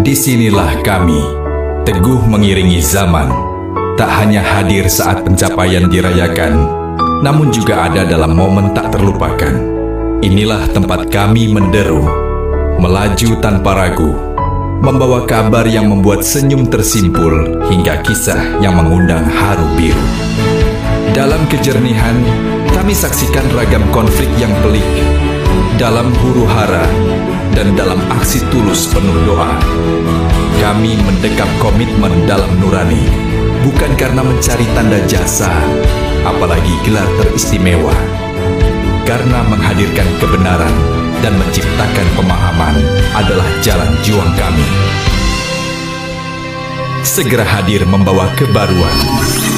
Disinilah kami, teguh mengiringi zaman, tak hanya hadir saat pencapaian dirayakan, namun juga ada dalam momen tak terlupakan. Inilah tempat kami menderu, melaju tanpa ragu, membawa kabar yang membuat senyum tersimpul hingga kisah yang mengundang haru biru. Dalam kejernihan, kami saksikan ragam konflik yang pelik, dalam huru-hara dan dalam aksi tulus penuh doa. Kami mendekap komitmen dalam nurani, bukan karena mencari tanda jasa, apalagi gelar teristimewa. Karena menghadirkan kebenaran dan menciptakan pemahaman adalah jalan juang kami. Segera hadir membawa kebaruan.